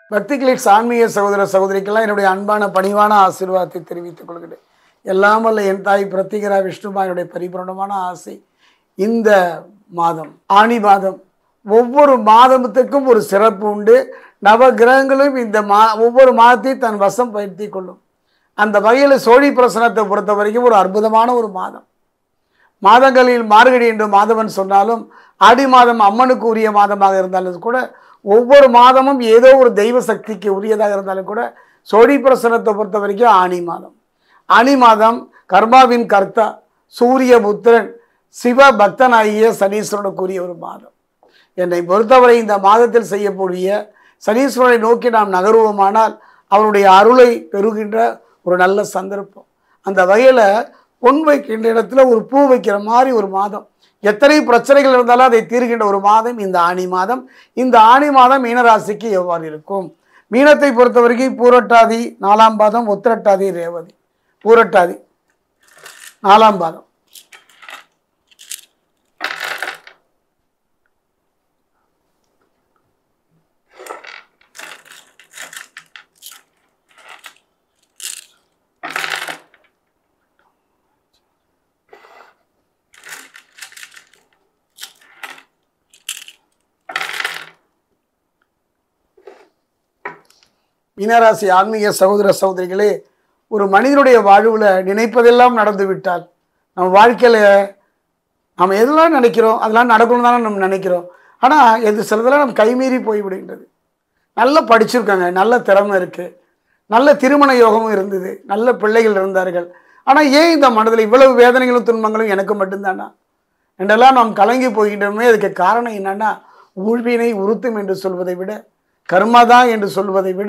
பக்தி கிளிக்ஸ் ஆன்மீக சகோதர சகோதரிக்கெல்லாம் என்னுடைய அன்பான பணிவான ஆசீர்வாதத்தை தெரிவித்துக் கொள்கிறேன். எல்லாம் வல்ல என் தாய் பிரத்திகரா விஷ்ணுமாயனுடைய பரிபூரணமான ஆசை இந்த மாதம் ஆனி மாதம் ஒவ்வொரு மாதத்துக்கும் ஒரு சிறப்பு உண்டு. நவ கிரகங்களும் இந்த ஒவ்வொரு மாதத்தையும் தன் வசம் பயிர்த்தி கொள்ளும். அந்த வகையில் சோழி பிரசனத்தை பொறுத்த வரைக்கும் ஒரு அற்புதமான ஒரு மாதம். மாதங்களில் மார்கழி என்று மாதவன் சொன்னாலும் ஆடி மாதம் அம்மனுக்கு உரிய மாதமாக இருந்தாலும் கூட ஒவ்வொரு மாதமும் ஏதோ ஒரு தெய்வ சக்திக்கு உரியதாக இருந்தாலும் கூட சோழி பிரசனத்தை பொறுத்த வரைக்கும் ஆனி மாதம். ஆனி மாதம் கர்மாவின் கர்த்தா சூரிய புத்திரன் சிவ பக்தனாகிய சனீஸ்வரனுக்குரிய ஒரு மாதம். என்னை பொறுத்தவரை இந்த மாதத்தில் செய்யக்கூடிய சனீஸ்வரனை நோக்கி நாம் நகருவோமானால் அவருடைய அருளை பெறுகின்ற ஒரு நல்ல சந்தர்ப்பம். அந்த வகையில் பொன் வைக்கின்ற இடத்துல ஒரு பூ வைக்கிற மாதிரி ஒரு மாதம். எத்தனை பிரச்சனைகள் இருந்தாலும் அதை தீர்கின்ற ஒரு மாதம் இந்த ஆனி மாதம். இந்த ஆனி மாதம் மீனராசிக்கு எவ்வாறு இருக்கும்? மீனத்தை பொறுத்த வரைக்கும் பூரட்டாதி 4ஆம் பாதம், உத்திரட்டாதி ரேவதி. பூரட்டாதி 4ஆம் பாதம், மீனராசி ஆன்மீக சகோதர சகோதரிகளே, ஒரு மனிதனுடைய வாழ்வில் நினைப்பதெல்லாம் நடந்து விட்டால் நம்ம வாழ்க்கையில் நம்ம எதெல்லாம் நினைக்கிறோம் அதெல்லாம் நடக்கணும் தானே நம்ம நினைக்கிறோம். ஆனால் சிலதெல்லாம் நம்ம கைமீறி போய்விடுகின்றது. நல்லா படிச்சிருக்காங்க, நல்ல திறமை இருக்குது, நல்ல திருமண யோகமும் இருந்தது, நல்ல பிள்ளைகள் இருந்தார்கள். ஆனால் ஏன் இந்த மனதில் இவ்வளவு வேதனைகளும் துன்பங்களும் எனக்கு மட்டும்தானா என்றெல்லாம் நாம் கலங்கி போகின்றோமே. அதுக்கு காரணம் என்னன்னா, ஊழ்வினை உறுத்தும் என்று சொல்வதை விட கர்மாதான் என்று சொல்வதை விட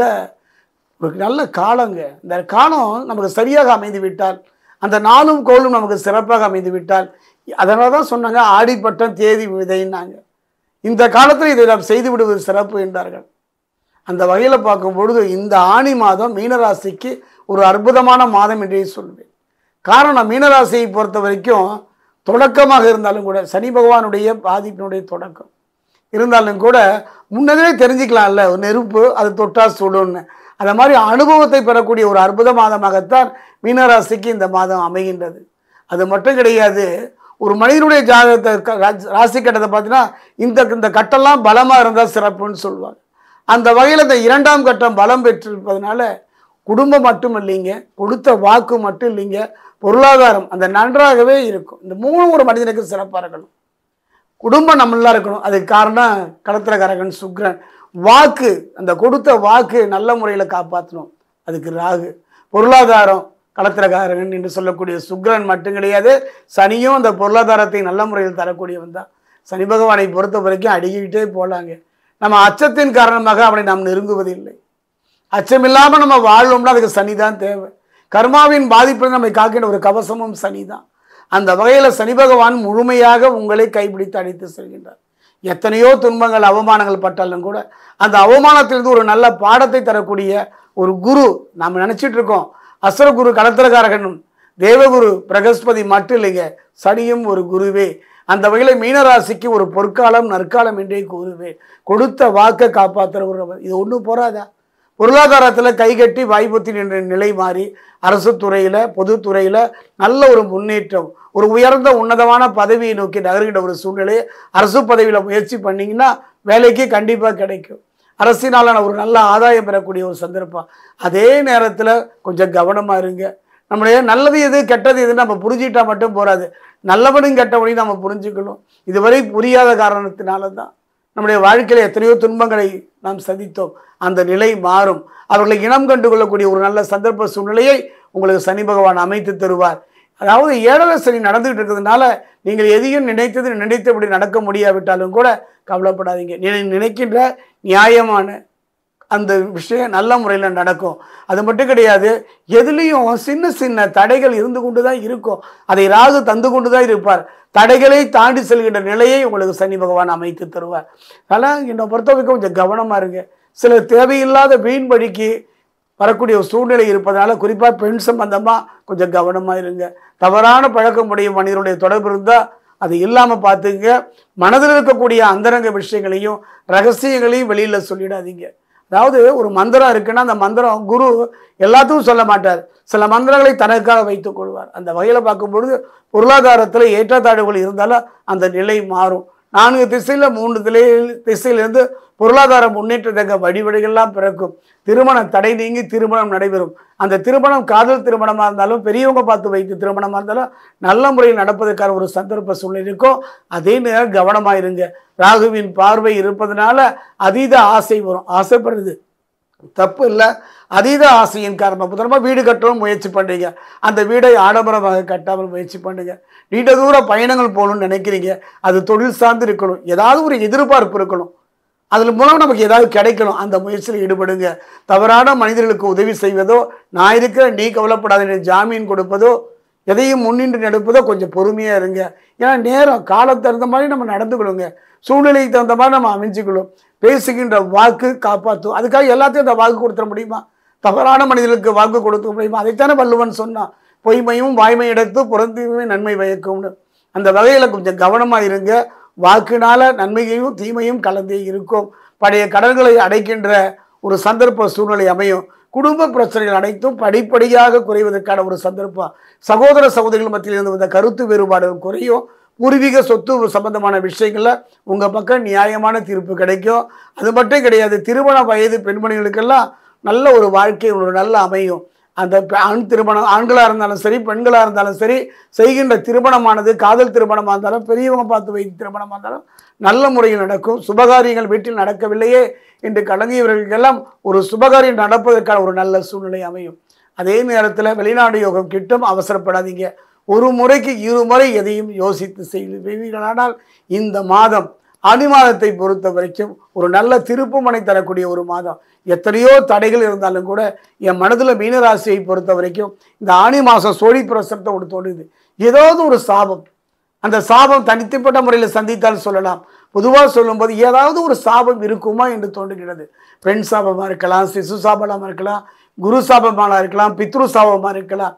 ஒரு நல்ல காலங்க. இந்த காலம் நமக்கு சரியாக அமைந்து விட்டால், அந்த நாளும் கோளும் நமக்கு சிறப்பாக அமைந்து விட்டால், அதனால தான் சொன்னாங்க ஆடிப்பட்டம் தேதி விதைன்னாங்க. இந்த காலத்தில் இதை நாம் செய்து விடுவது சிறப்பு என்றார்கள். அந்த வகையில் பார்க்கும் பொழுது இந்த ஆனி மாதம் மீனராசிக்கு ஒரு அற்புதமான மாதம் என்றே சொல்வேன். காரணம், மீனராசியை பொறுத்த வரைக்கும் தொடக்கமாக இருந்தாலும் கூட சனி பகவானுடைய பாதிப்பினுடைய தொடக்கம் இருந்தாலும் கூட முன்னதே தெரிஞ்சுக்கலாம்ல, ஒரு நெருப்பு அது தொட்டா சுடுன்னு. அந்த மாதிரி அனுபவத்தை பெறக்கூடிய ஒரு அற்புத மாதமாகத்தான் மீனராசிக்கு இந்த மாதம் அமைகின்றது. அது மட்டும் கிடையாது, ஒரு மனிதனுடைய ஜாதகத்தை ராசி கட்டத்தை பார்த்தீங்கன்னா இந்த கட்டெல்லாம் பலமாக இருந்தால் சிறப்புன்னு சொல்லுவாங்க. அந்த வகையில் இந்த 2ஆம் கட்டம் பலம் பெற்றிருப்பதனால குடும்பம் மட்டும் இல்லைங்க, கொடுத்த வாக்கு மட்டும் இல்லைங்க, பொருளாதாரம் அந்த நன்றாகவே இருக்கும். இந்த 3 ஒரு மனிதனுக்கு சிறப்பாக இருக்கணும். குடும்பம் நம்மளா இருக்கணும். அதுக்கு காரணம் களத்திரகாரகன் சுக்கிரன். வாக்கு, அந்த கொடுத்த வாக்கு நல்ல முறையில் காப்பாற்றணும், அதுக்கு ராகு. பொருளாதாரம் களத்திரகாரகன் என்று சொல்லக்கூடிய சுக்கிரன் மட்டும் கிடையாது, சனியும் அந்த பொருளாதாரத்தை நல்ல முறையில் தரக்கூடியவன் தான். சனி பகவானை பொறுத்த வரைக்கும் அடிக்கிட்டே போகலாங்க. நம்ம அச்சத்தின் காரணமாக அவனை நாம் நெருங்குவதில்லை. அச்சமில்லாமல் நம்ம வாழ்வோம்னா அதுக்கு சனி தான் தேவை. கர்மாவின் பாதிப்பில் நம்மை காக்கின்ற ஒரு கவசமும் சனி தான். அந்த வகையில் சனி பகவான் முழுமையாக உங்களை கைப்பிடித்து அழைத்து செல்கின்றார். எத்தனையோ துன்பங்கள் அவமானங்கள் பட்டாலும் கூட அந்த அவமானத்திலிருந்து ஒரு நல்ல பாடத்தை தரக்கூடிய ஒரு குரு நாம் நினச்சிட்டு இருக்கோம். அசுரகுரு களத்திரகாரகனும் தேவகுரு பிரகஸ்பதி மட்டும் இல்லைங்க, சனியும் ஒரு குருவே. அந்த வகையில் மீனராசிக்கு ஒரு பொற்காலம் நற்காலம் என்றே கூறுவே. கொடுத்த வாக்கை காப்பாற்றுறவர். இது ஒன்றும் போராதா? பொருளாதாரத்தில் கைகட்டி வாய்ப்புத்தி நின்ற நிலை மாறி அரசு துறையில் பொதுத்துறையில் நல்ல ஒரு முன்னேற்றம், ஒரு உயர்ந்த உன்னதமான பதவியை நோக்கி நகர்கின்ற ஒரு சூழ்நிலையை அரசு பதவியில் முயற்சி பண்ணிங்கன்னா வேலைக்கு கண்டிப்பாக கிடைக்கும். அரசினாலான ஒரு நல்ல ஆதாயம் பெறக்கூடிய ஒரு சந்தர்ப்பம். அதே நேரத்தில் கொஞ்சம் கவனமாக இருங்க. நம்மளுடைய நல்லது எது கெட்டது எதுன்னு நம்ம புரிஞ்சுக்கிட்டா மட்டும் போகாது, நல்லவனும் கெட்டவனையும் நம்ம புரிஞ்சுக்கணும். இதுவரை புரியாத காரணத்தினால தான் நம்முடைய வாழ்க்கையில் எத்தனையோ துன்பங்களை நாம் சந்தித்தோம். அந்த நிலை மாறும். அவர்களை இனம் கண்டு கொள்ளக்கூடிய ஒரு நல்ல சந்தர்ப்ப சூழ்நிலையை உங்களுக்கு சனி பகவான் அமைத்து தருவார். அதாவது 7வது சனி நடந்துகிட்டு இருக்கிறதுனால நீங்கள் எதையும் நினைத்தபடி நடக்க முடியாவிட்டாலும் கூட கவலைப்படாதீங்க. நினைக்கின்ற நியாயமான அந்த விஷயம் நல்ல முறையில் நடக்கும். அது மட்டும் கிடையாது, எதுலேயும் சின்ன சின்ன தடைகள் இருந்து கொண்டு தான் இருக்கும். அதை ராகு தந்து கொண்டு தான் இருப்பார். தடைகளை தாண்டி செல்கின்ற நிலையை உங்களுக்கு சனி பகவான் அமைத்து தருவார். அதனால் என்னை பொறுத்த வரைக்கும் கொஞ்சம் கவனமாக இருங்க. சில தேவையில்லாத வீண் வழிக்கு வரக்கூடிய ஒரு சூழ்நிலை இருப்பதனால குறிப்பாக பெண் சம்பந்தமாக கொஞ்சம் கவனமாக இருங்க. தவறான பழக்கமுடைய மனிதனுடைய தொடர்பு இருந்தால் அது இல்லாமல் பார்த்துங்க. மனதில் இருக்கக்கூடிய அந்தரங்க விஷயங்களையும் ரகசியங்களையும் வெளியில் சொல்லிடாதீங்க. அதாவது ஒரு மந்திரம் இருக்குன்னா அந்த மந்திரம் குரு எல்லாத்துக்கும் சொல்ல மாட்டார். சில மந்திரங்களை தனக்காக வைத்துக் கொள்வார். அந்த வகையில் பார்க்கும்பொழுது பொருளாதாரத்தில் ஏற்றத்தாழ்வுகள் இருந்தாலும் அந்த நிலை மாறும். 4 திசையில் 3 திசையிலிருந்து பொருளாதார முன்னேற்றத்தக்க வழிவழிகள்லாம் பிறக்கும். திருமண தடை நீங்கி திருமணம் நடைபெறும். அந்த திருமணம் காதல் திருமணமாக இருந்தாலும் பெரியவங்க பார்த்து வைத்து திருமணமாக இருந்தாலும் நல்ல முறையில் நடப்பதற்கான ஒரு சந்தர்ப்ப சூழ்நிலை இருக்கும். அதே நேரம் கவனமாக இருங்க. ராகுவின் பார்வை இருப்பதனால அதீத ஆசை வரும். ஆசைப்படுறது தப்பு இல்லை. அதீத ஆசையின் காரணமாக புத்தனமாக வீடு கட்டவும் முயற்சி பண்ணுறீங்க. அந்த வீடை ஆடம்பரமாக கட்டாமல் முயற்சி பண்ணுங்க. நீண்ட தூர பயணங்கள் போகணும்னு நினைக்கிறீங்க. அது தொழில் சார்ந்து இருக்கணும். ஏதாவது ஒரு எதிர்பார்ப்பு இருக்கணும். அதில் மூலம் நமக்கு ஏதாவது கிடைக்கணும். அந்த முயற்சியில் ஈடுபடுங்க. தவறான மனிதர்களுக்கு உதவி செய்வதோ, நான் இருக்கிற நீ கவலைப்படாத ஜாமீன் கொடுப்பதோ, எதையும் முன்னின்று நடப்பதோ கொஞ்சம் பொறுமையாக இருங்க. ஏன்னா நேரம் காலம் தகுந்த மாதிரி நம்ம நடந்துக்கணுங்க. சூழ்நிலைக்கு தகுந்த மாதிரி நம்ம அமைஞ்சுக்கணும். பேசுகின்ற வாக்கு காப்பாற்றும். அதுக்காக எல்லாத்தையும் அந்த வாக்கு கொடுத்துட முடியுமா? தவறான மனிதர்களுக்கு வாக்கு கொடுக்க முடியுமா? அதைத்தானே வள்ளுவன் சொன்னான். பொய்மையும் வாய்மை எடுத்து புறந்தீமை நன்மை பயக்கும்னு. அந்த வகையில் கொஞ்சம் கவனமாக இருங்க. வாக்குனால நன்மையையும் தீமையும் கலந்தே இருக்கும். பழைய கடன்களை அடைக்கின்ற ஒரு சந்தர்ப்ப சூழ்நிலை அமையும். குடும்ப பிரச்சனைகள் அனைத்தும் படிப்படியாக குறைவதற்கான ஒரு சந்தர்ப்பம். சகோதர சகோதரிகள் மத்தியில் இருந்து வந்த கருத்து வேறுபாடுகள் குறையும். பூர்வீக சொத்து சம்பந்தமான விஷயங்கள்ல உங்க பக்கம் நியாயமான தீர்ப்பு கிடைக்கும். அது மட்டும் கிடையாது, திருமண வயது பெண்மணிகளுக்கெல்லாம் நல்ல ஒரு வாழ்க்கை ஒரு நல்ல அமையும். அந்த ஆண் திருமணம் ஆண்களாக இருந்தாலும் சரி பெண்களாக இருந்தாலும் சரி செய்கின்ற திருமணமானது காதல் திருமணமாக இருந்தாலும் பெரியவங்க பார்த்து வைத்து திருமணமாக இருந்தாலும் நல்ல முறையில் நடக்கும். சுபகாரியங்கள் வீட்டில் நடக்கவில்லையே என்று கலங்கியவர்களுக்கெல்லாம் ஒரு சுபகாரியம் நடப்பதற்கான ஒரு நல்ல சூழ்நிலை அமையும். அதே நேரத்தில் வெளிநாடு யோகம் கிட்டும். அவசரப்படாதீங்க. ஒரு முறைக்கு 2 முறை எதையும் யோசித்து செய்வீர்களானால் இந்த மாதம் ஆனி மாதத்தை பொறுத்த வரைக்கும் ஒரு நல்ல திருப்புமனை தரக்கூடிய ஒரு மாதம். எத்தனையோ தடைகள் இருந்தாலும் கூட என் மனதில் மீனராசியை பொறுத்த வரைக்கும் இந்த ஆனி மாதம் சோழி பிரசனத்தை ஒன்று தோணுது. ஏதாவது ஒரு சாபம், அந்த சாபம் தனித்தப்பட்ட முறையில் சந்தித்தால் சொல்லலாம். பொதுவாக சொல்லும்போது ஏதாவது ஒரு சாபம் இருக்குமா என்று தோன்றுகிறது. பெண் சாபமாக இருக்கலாம், சிசு சாபமாக இருக்கலாம், குரு சாபமாக இருக்கலாம், பித்ரு சாபமாக இருக்கலாம்.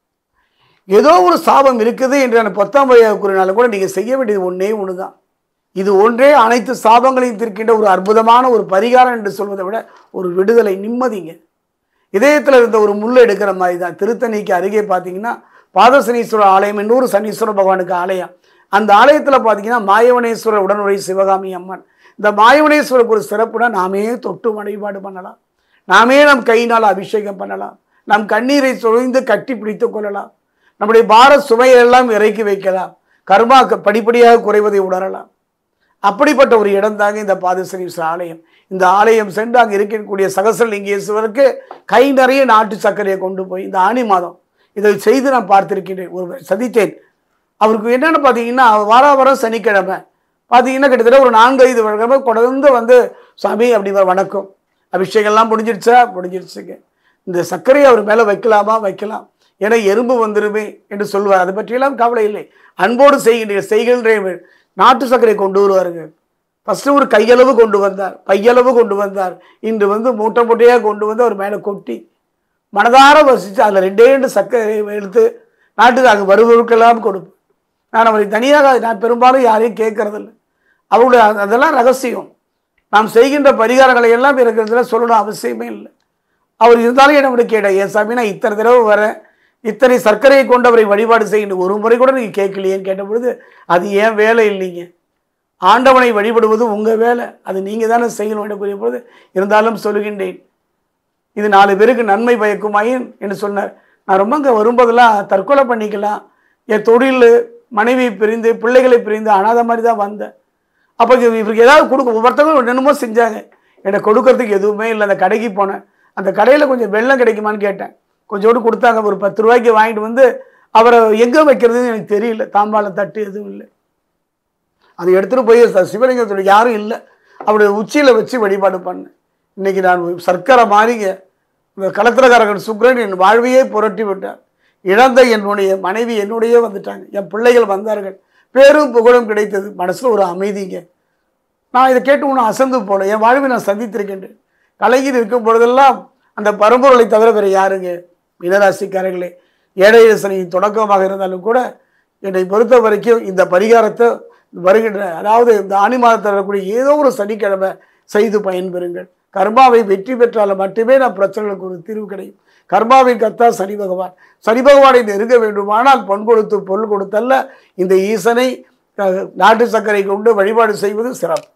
ஏதோ ஒரு சாபம் இருக்குது என்று நான் 10ஆம் வயது கூறினாலும் கூட நீங்கள் செய்ய வேண்டியது ஒன்று தான். இது ஒன்றே அனைத்து சாபங்களையும் தீர்க்கின்ற ஒரு அற்புதமான ஒரு பரிகாரம் என்று சொல்வதை விட ஒரு விடுதலை, நிம்மதிங்க. இதயத்தில் இருந்த ஒரு முள்ளை எடுக்கிற மாதிரி தான். திருத்தணிக்கு அருகே பார்த்தீங்கன்னா பாதசனீஸ்வரர் ஆலயம், இன்னொரு சனீஸ்வர பகவானுக்கு ஆலயம். அந்த ஆலயத்தில் பார்த்தீங்கன்னா மாயவனேஸ்வரர் உடனுரை சிவகாமி அம்மன். இந்த மாயவனேஸ்வருக்கு ஒரு சிறப்புனா நாமே தொட்டு வழிபாடு பண்ணலாம். நாமே நம் கையினால் அபிஷேகம் பண்ணலாம். நம் கண்ணீரை சுழைந்து கட்டி பிடித்து கொள்ளலாம். நம்முடைய பாரத் சுமையெல்லாம் இறக்கி வைக்கலாம். கர்மா படிப்படியாக குறைவதை உணரலாம். அப்படிப்பட்ட ஒரு இடம் தாங்க இந்த பாதசனீஸ்வரர் ஆலயம். இந்த ஆலயம் சென்று அங்கே இருக்கக்கூடிய சகசரலிங்கேஸ்வரருக்கு கை நிறைய நாட்டு சர்க்கரையை கொண்டு போய் இந்த ஆனி மாதம் இதை செய்து நான் பார்த்திருக்கின்றேன். ஒரு சதித்தேன். அவருக்கு என்னென்னு பார்த்தீங்கன்னா வாரம் சனிக்கிழமை பார்த்தீங்கன்னா கிட்டத்தட்ட ஒரு 4-5 வருடமே தொடர்ந்து வந்து சாமி அப்படி வணக்கம் அபிஷேகம்லாம் முடிஞ்சிருச்சுங்க. இந்த சர்க்கரையை அவர் மேலே வைக்கலாமா? வைக்கலாம். ஏன்னா எறும்பு வந்துருமே என்று சொல்லுவார். அதை பற்றியெல்லாம் கவலை இல்லை. அன்போடு செய்கின்ற நாட்டு சர்க்கரை கொண்டு வருவாருங்க. ஃபஸ்ட்டு ஒரு கையளவு கொண்டு வந்தார், பையளவு கொண்டு வந்தார். இன்று வந்து மூட்டை மூட்டையாக கொண்டு வந்து அவர் மேலே கொட்டி மனதார வசித்து அதில் 2 சர்க்கரை எடுத்து நாட்டுக்கு அங்கே வருவதற்கெல்லாம் கொடுப்பேன். நான் அவரை தனியாக நான் பெரும்பாலும் யாரையும் கேட்கறதில்லை. அவருடைய அதெல்லாம் ரகசியம். நாம் செய்கின்ற பரிகாரங்களை எல்லாம் இருக்கிறதுல சொல்லணும் அவசியமே இல்லை. அவர் இருந்தாலும் என்னை கேட்டேன், ஏன் சாமி நான் இத்தனை தடவை வரேன், இத்தனை சர்க்கரையை கொண்டு அவரை வழிபாடு செய்யணும், ஒரு முறை கூட நீங்கள் கேட்கலையேன்னு கேட்ட பொழுது அது ஏன் வேலை இல்லைங்க. ஆண்டவனை வழிபடுவது உங்கள் வேலை, அது நீங்கள் தானே செய்யணும் என்று கூறிய பொழுது இருந்தாலும் சொல்லுகின்றேன், இது 4 பேருக்கு நன்மை பயக்குமாயின் என்று சொன்னார். நான் ரொம்ப இங்கே வரும்போதெல்லாம் தற்கொலை பண்ணிக்கலாம், என் தொழில் மனைவி பிரிந்து பிள்ளைகளை பிரிந்து அனாத மாதிரி தான் வந்தேன். அப்போ இவருக்கு ஏதாவது கொடுக்க ஒவ்வொருத்தவங்களும் என்னென்னமோ செஞ்சாங்க, என்னை கொடுக்கறதுக்கு எதுவுமே இல்லை. அந்த கடைக்கு போனேன், அந்த கடையில் கொஞ்சம் வெள்ளம் கிடைக்குமான்னு கேட்டேன், கொஞ்சோடு கொடுத்தாங்க. ஒரு 10 ரூபாய்க்கு வாங்கிட்டு வந்து அவரை எங்கே வைக்கிறதுன்னு எனக்கு தெரியல. தாம்பாளம் தட்டு எதுவும் இல்லை. அதை எடுத்துகிட்டு போய் சிவலிங்கத்தோட யாரும் இல்லை, அவருடைய உச்சியில் வச்சு வழிபாடு பண்ணேன். இன்றைக்கி நான் சர்க்கரை மாறிங்க. இந்த கலத்திரக்காரர்கள் சுக்ரன் என் வாழ்வையே புரட்டி விட்டார். இழந்த என்னுடைய மனைவி என்னுடைய வந்துட்டாங்க, என் பிள்ளைகள் வந்தார்கள், பேரும் புகழும் கிடைத்தது. மனசில் ஒரு அமைதிங்க. நான் இதை கேட்டு ஒன்றும் அசந்து போல என் வாழ்வை நான் சந்தித்திருக்கின்றேன். கலைஞர் இருக்கும் பொழுதெல்லாம் அந்த பரம்பொருளை தவிர வேறு யாருங்க? மீனராசிக்காரர்களே, ஏழை சனியின் தொடக்கமாக இருந்தாலும் கூட என்னை பொறுத்த வரைக்கும் இந்த பரிகாரத்தை வருகின்ற, அதாவது இந்த ஆனி மாதத்தில் வரக்கூடிய ஏதோ ஒரு சனிக்கிழமை செய்து பயன்பெறுங்கள். கர்மாவை வெற்றி பெற்றால் மட்டுமே நம் பிரச்சனைகளுக்கு ஒரு தீர்வு கிடைக்கும். கர்மாவின் கர்த்தா சனி பகவான். சனி பகவானை நெருங்க வேண்டுமானால் பொன் கொடுத்து பொருள் கொடுத்தல்ல, இந்த ஈசனை நாட்டு சர்க்கரை கொண்டு வழிபாடு செய்வது சிறப்பு.